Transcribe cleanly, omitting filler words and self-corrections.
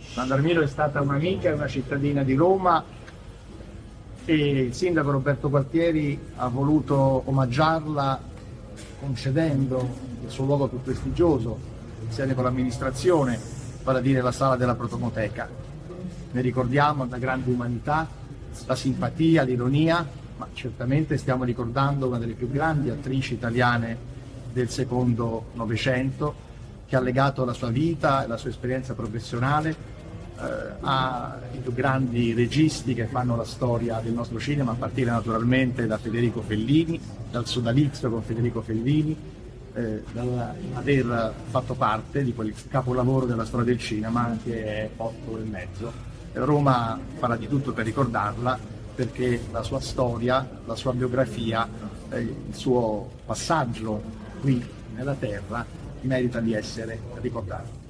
Sandra Armiro è stata un'amica e una cittadina di Roma e il sindaco Roberto Gualtieri ha voluto omaggiarla concedendo il suo luogo più prestigioso, insieme con l'amministrazione, vale a dire la sala della Protomoteca. Ne ricordiamo la grande umanità, la simpatia, l'ironia, ma certamente stiamo ricordando una delle più grandi attrici italiane del secondo Novecento, che ha legato la sua vita e la sua esperienza professionale ai più grandi registi che fanno la storia del nostro cinema, a partire naturalmente da Federico Fellini, dal sodalizio con Federico Fellini, dall'aver fatto parte di quel capolavoro della storia del cinema che è Otto e mezzo. Roma farà di tutto per ricordarla, perché la sua storia, la sua biografia, il suo passaggio qui nella terra merita di essere ricordato.